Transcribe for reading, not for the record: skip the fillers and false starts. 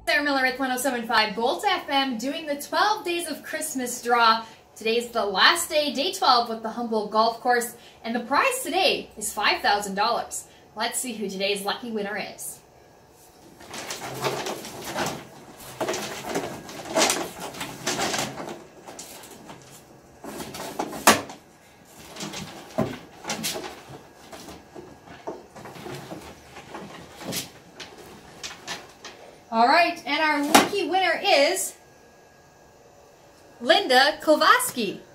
Sarah Miller at 107.5 Bolt FM doing the 12 Days of Christmas draw. Today's the last day, day 12 with the Humboldt Golf Course, and the prize today is $5,000. Let's see who today's lucky winner is. All right, and our lucky winner is Linda Kovaski.